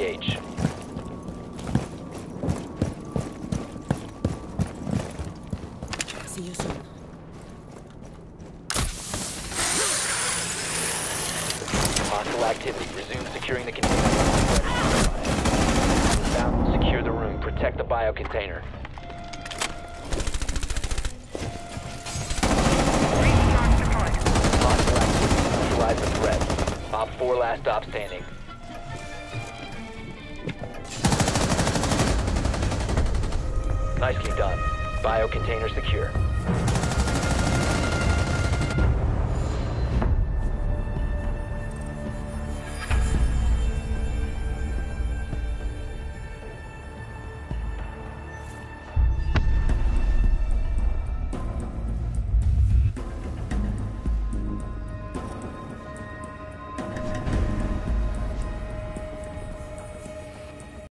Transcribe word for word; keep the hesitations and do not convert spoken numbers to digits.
engage. See you soon. Hostile activity. Resume securing the container. Found. Secure the room. Protect the biocontainer. Hostile activity. Neutralize the threat. Op four last stop standing. Nicely done. Biocontainer secure.